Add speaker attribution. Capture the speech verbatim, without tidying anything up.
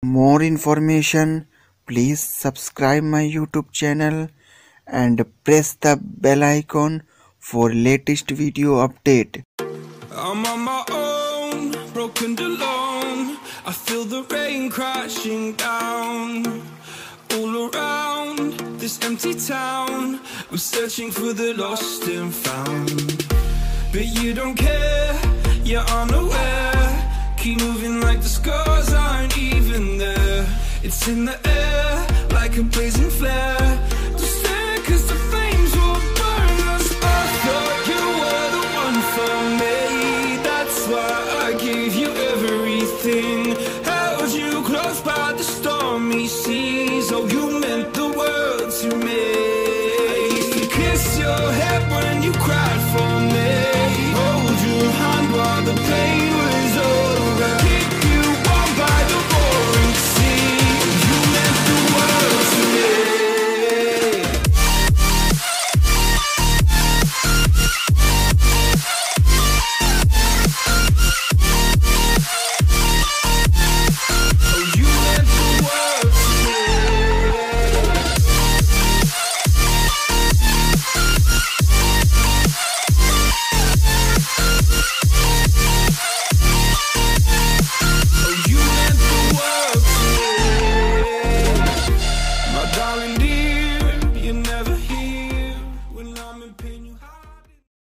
Speaker 1: More information, please subscribe my YouTube channel and press the bell icon for latest video update.
Speaker 2: I'm on my own, broken and alone. I feel the rain crashing down all around this empty town. We're searching for the lost and found, but you don't care, you're unaware. Keep moving like the scars aren't even there. It's in the air like a blazing flare. Don't stare cause the flames will burn us. I thought you were the one for me, that's why I gave you everything. Held you close by the stormy sea.